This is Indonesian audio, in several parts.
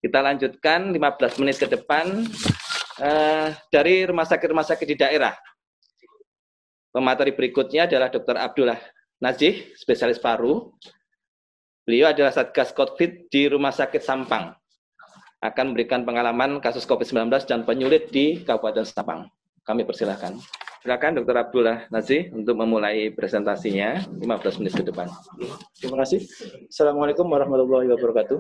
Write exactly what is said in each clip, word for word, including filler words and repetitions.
Kita lanjutkan lima belas menit ke depan uh, dari rumah sakit-rumah sakit di daerah. Pemateri berikutnya adalah Dokter Abdullah Najih, spesialis paru. Beliau adalah Satgas COVID di Rumah Sakit Sampang. Akan memberikan pengalaman kasus COVID sembilan belas dan penyulit di Kabupaten Sampang. Kami persilahkan. Silakan Dokter Abdullah Najih untuk memulai presentasinya lima belas menit ke depan. Terima kasih. Assalamualaikum warahmatullahi wabarakatuh.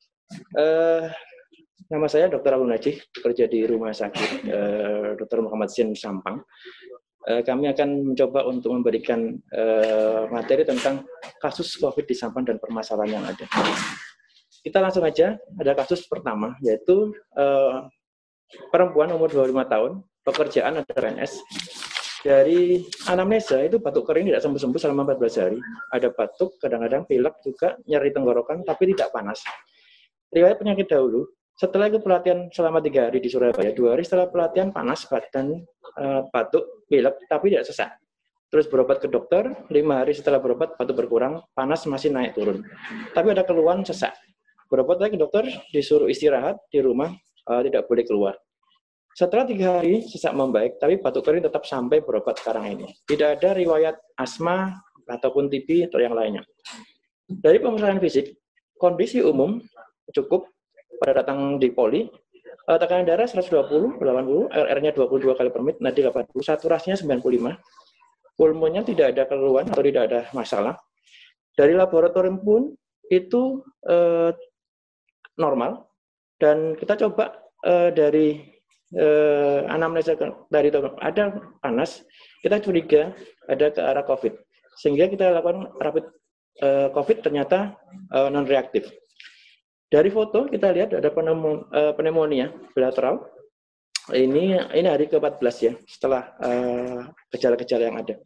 Uh, nama saya Dokter Abdullah Najih, bekerja di Rumah Sakit uh, Dokter Muhammad Zain Sampang. Uh, kami akan mencoba untuk memberikan uh, materi tentang kasus COVID di Sampang dan permasalahan yang ada. Kita langsung aja, ada kasus pertama, yaitu uh, perempuan umur dua puluh lima tahun, pekerjaan ada P N S. Dari anamnesa itu batuk kering tidak sembuh-sembuh selama empat belas hari. Ada batuk, kadang-kadang pilek juga, nyeri tenggorokan, tapi tidak panas. Riwayat penyakit dahulu, setelah ikut pelatihan selama tiga hari di Surabaya, dua hari setelah pelatihan panas dan uh, batuk, pilek, tapi tidak sesak. Terus berobat ke dokter, lima hari setelah berobat batuk berkurang, panas masih naik turun. Tapi ada keluhan sesak. Berobat lagi ke dokter, disuruh istirahat di rumah, uh, tidak boleh keluar. Setelah tiga hari sesak membaik, tapi batuk kering tetap sampai berobat sekarang ini. Tidak ada riwayat asma ataupun T B atau yang lainnya. Dari pemeriksaan fisik, kondisi umum cukup pada datang di poli, uh, tekanan darah seratus dua puluh, delapan puluh, R R-nya dua puluh dua kali per menit, nadi delapan puluh, saturasinya sembilan puluh lima, pulmonnya tidak ada keluhan atau tidak ada masalah. Dari laboratorium pun itu uh, normal, dan kita coba uh, dari uh, anamnesa dari ada panas, kita curiga ada ke arah COVID, sehingga kita lakukan rapid uh, COVID, ternyata uh, non-reaktif. Dari foto kita lihat ada pneumonia bilateral. Ini ini hari ke empat belas ya, setelah gejala-gejala uh, yang ada.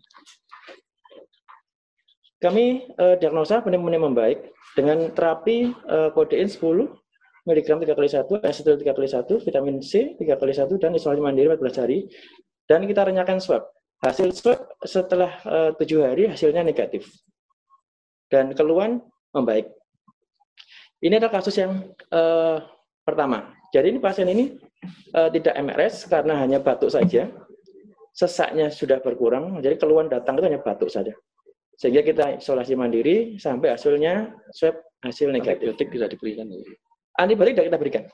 Kami uh, diagnosa pneumonia membaik dengan terapi uh, kodein sepuluh miligram tiga kali satu, asetil tiga kali satu, vitamin C tiga kali satu, dan isolasi mandiri empat belas hari. Dan kita renyakan swab. Hasil swab setelah uh, tujuh hari hasilnya negatif. Dan keluhan membaik. Ini adalah kasus yang uh, pertama. Jadi ini pasien ini uh, tidak M R S karena hanya batuk saja. Sesaknya sudah berkurang, jadi keluhan datang itu hanya batuk saja. Sehingga kita isolasi mandiri sampai hasilnya swab hasil negatif. Antibiotik bisa diberikan. Antibiotik tidak kita berikan.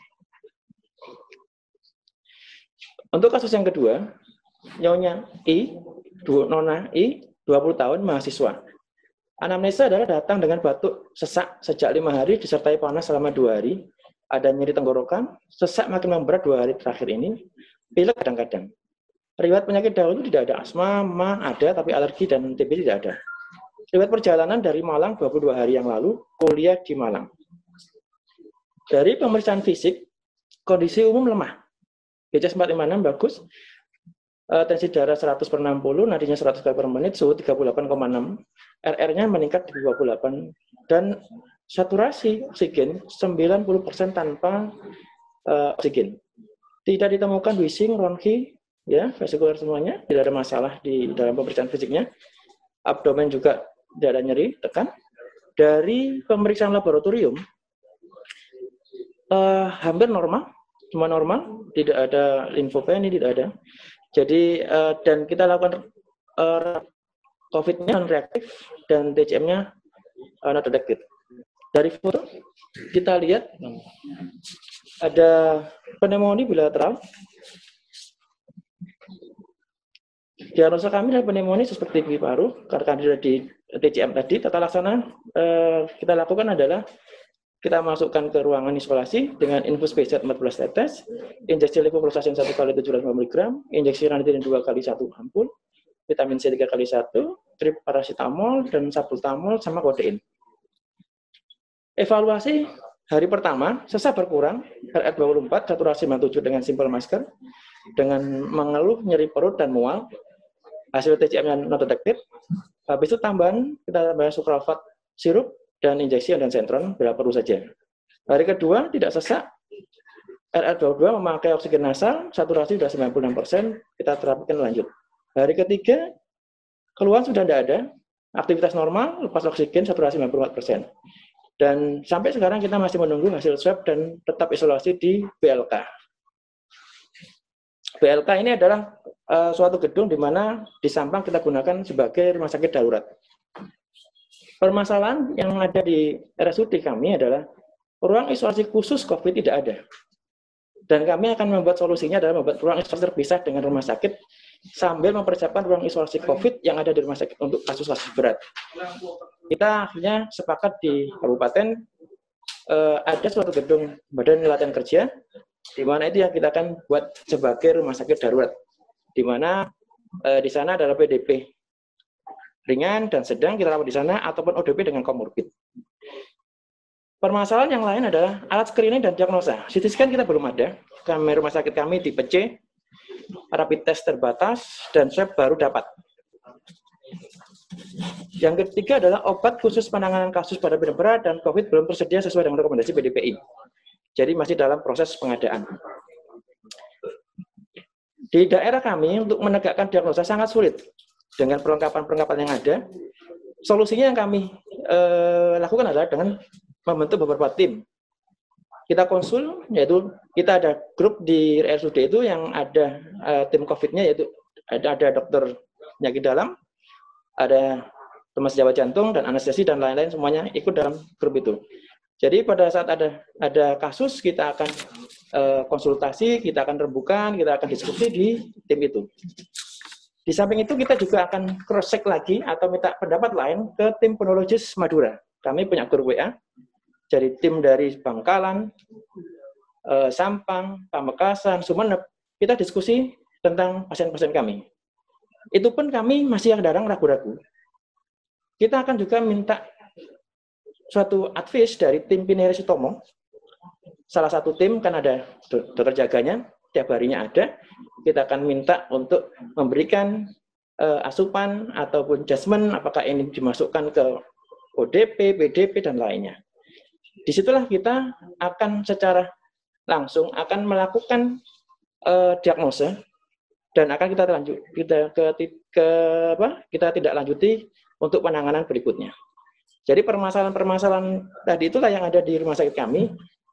Untuk kasus yang kedua, nyonya I, nona I, dua puluh tahun, mahasiswa. Anamnesa adalah datang dengan batuk sesak sejak lima hari disertai panas selama dua hari, ada nyeri tenggorokan, sesak makin memberat dua hari terakhir ini, pilek kadang-kadang. Riwayat penyakit dahulu tidak ada asma, ma ada, tapi alergi dan T B tidak ada. Riwayat perjalanan dari Malang dua puluh dua hari yang lalu, kuliah di Malang. Dari pemeriksaan fisik, kondisi umum lemah. B C S empat ratus lima puluh enam bagus, uh, tensi darah seratus per enam puluh, nadinya seratus kali per menit, suhu tiga puluh delapan koma enam, R R-nya meningkat di dua puluh delapan, dan saturasi oksigen sembilan puluh persen tanpa uh, oksigen. Tidak ditemukan wheezing, ronki, ya, vesikuler semuanya, tidak ada masalah di dalam pemeriksaan fisiknya. Abdomen juga tidak ada nyeri, tekan. Dari pemeriksaan laboratorium, uh, hampir normal, semua normal, tidak ada limfopenia, tidak ada. Jadi, uh, dan kita lakukan uh, COVID-nya non-reaktif dan T C M-nya uh, not detected. Dari foto, kita lihat ada pneumonia bilateral. Diagnosa kami adalah pneumonia seperti di paru, karena sudah di T C M tadi. Tata laksana uh, kita lakukan adalah kita masukkan ke ruangan isolasi dengan infus P Z empat belas tetes, injeksi levofloxacin satu kali tujuh ratus lima puluh miligram, injeksi ranitidin dua kali satu ampul, vitamin C tiga kali satu, trip paracetamol, dan salbutamol, sama kodein. Evaluasi hari pertama, sesak berkurang, R R dua puluh empat, saturasi sembilan puluh tujuh dengan simple masker, dengan mengeluh nyeri perut dan mual, hasil T C M-nya not detected. Habis itu tambahan, kita tambah sukralfat sirup, dan injeksi onsentron bila perlu saja. Hari kedua tidak sesak, R R dua puluh dua memakai oksigen nasal, saturasi sudah sembilan puluh enam persen, kita terapkan lanjut. Hari ketiga, keluhan sudah tidak ada, aktivitas normal, lepas oksigen, saturasi sembilan puluh empat persen. Dan sampai sekarang kita masih menunggu hasil swab dan tetap isolasi di B L K. B L K ini adalah uh, suatu gedung di mana di Sampang kita gunakan sebagai rumah sakit darurat. Permasalahan yang ada di R S U D kami adalah ruang isolasi khusus COVID tidak ada. Dan kami akan membuat solusinya adalah membuat ruang isolasi terpisah dengan rumah sakit sambil mempersiapkan ruang isolasi COVID yang ada di rumah sakit untuk kasus-kasus berat. Kita akhirnya sepakat di kabupaten eh, ada suatu gedung badan latihan kerja di mana itu yang kita akan buat sebagai rumah sakit darurat, di mana eh, di sana adalah P D P ringan dan sedang kita rawat di sana ataupun O D P dengan komorbid. Permasalahan yang lain adalah alat screening dan diagnosa. C T scan kita belum ada. Kami rumah sakit kami tipe C, rapid test terbatas dan swab baru dapat. Yang ketiga adalah obat khusus penanganan kasus pada berat dan COVID belum tersedia sesuai dengan rekomendasi P D P I. Jadi masih dalam proses pengadaan. Di daerah kami untuk menegakkan diagnosa sangat sulit dengan perlengkapan-perlengkapan yang ada. Solusinya yang kami eh, lakukan adalah dengan membentuk beberapa tim. Kita konsul, yaitu kita ada grup di R S U D itu yang ada eh, tim COVID-nya, yaitu ada, ada dokter penyakit dalam, ada teman sejawat jantung dan anestesi dan lain-lain, semuanya ikut dalam grup itu. Jadi pada saat ada ada kasus kita akan uh, konsultasi, kita akan rembukan, kita akan diskusi di tim itu. Di samping itu kita juga akan cross check lagi atau minta pendapat lain ke tim penologis Madura. Kami punya grup W A dari tim dari Bangkalan, uh, Sampang, Pamekasan, Sumeneb. Kita diskusi tentang pasien-pasien kami. Itu pun kami masih yang darang ragu-ragu. Kita akan juga minta suatu advice dari tim Pinere Sutomo. Salah satu tim kan ada dokter jaganya, tiap harinya ada. Kita akan minta untuk memberikan uh, asupan ataupun adjustment, apakah ini dimasukkan ke O D P, P D P, dan lainnya. Disitulah kita akan secara langsung akan melakukan uh, diagnosa dan akan kita lanjut kita ke, ke apa? Kita tidak lanjuti untuk penanganan berikutnya. Jadi permasalahan-permasalahan tadi itulah yang ada di rumah sakit kami.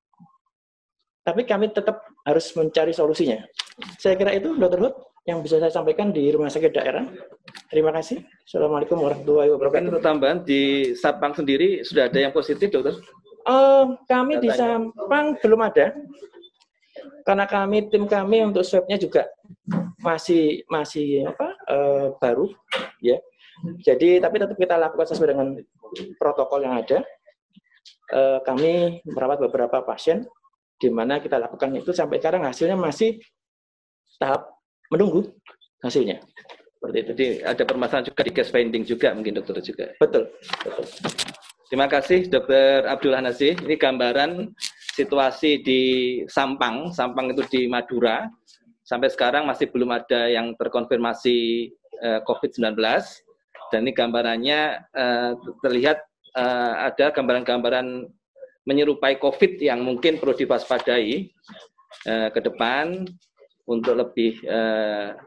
Tapi kami tetap harus mencari solusinya. Saya kira itu, Dokter Hud, yang bisa saya sampaikan di rumah sakit daerah. Terima kasih. Assalamualaikum warahmatullahi wabarakatuh. Untuk tambahan, di Sampang sendiri sudah ada yang positif, Dokter? Uh, kami Datanya. Di Sampang belum ada. Karena kami, tim kami untuk swab-nya juga masih masih apa uh, baru, ya. Jadi, tapi tetap kita lakukan sesuai dengan protokol yang ada. Uh, kami merawat beberapa pasien, di mana kita lakukan itu sampai sekarang hasilnya masih tahap menunggu hasilnya. Seperti itu. Jadi ada permasalahan juga di case finding juga mungkin dokter juga. Betul. Betul. Terima kasih Dokter Abdullah Nazih. Ini gambaran situasi di Sampang. Sampang itu di Madura. Sampai sekarang masih belum ada yang terkonfirmasi uh, COVID sembilan belas. Dan ini gambarannya uh, terlihat uh, ada gambaran-gambaran menyerupai COVID yang mungkin perlu diwaspadai uh, ke depan untuk lebih uh,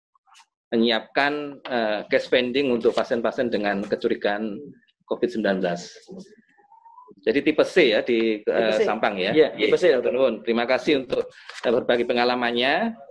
menyiapkan uh, case pending untuk pasien-pasien dengan kecurigaan COVID sembilan belas. Jadi tipe C ya di uh, Sampang ya. Iya, tipe C. Terima kasih untuk uh, berbagi pengalamannya.